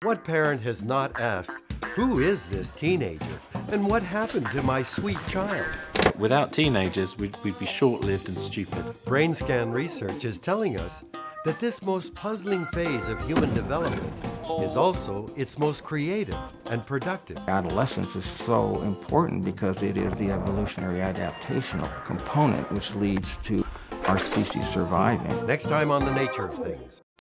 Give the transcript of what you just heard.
What parent has not asked, who is this teenager, and what happened to my sweet child? Without teenagers, we'd be short-lived and stupid. Brain scan research is telling us that this most puzzling phase of human development is also its most creative and productive. Adolescence is so important because it is the evolutionary adaptational component which leads to our species surviving. Next time on The Nature of Things.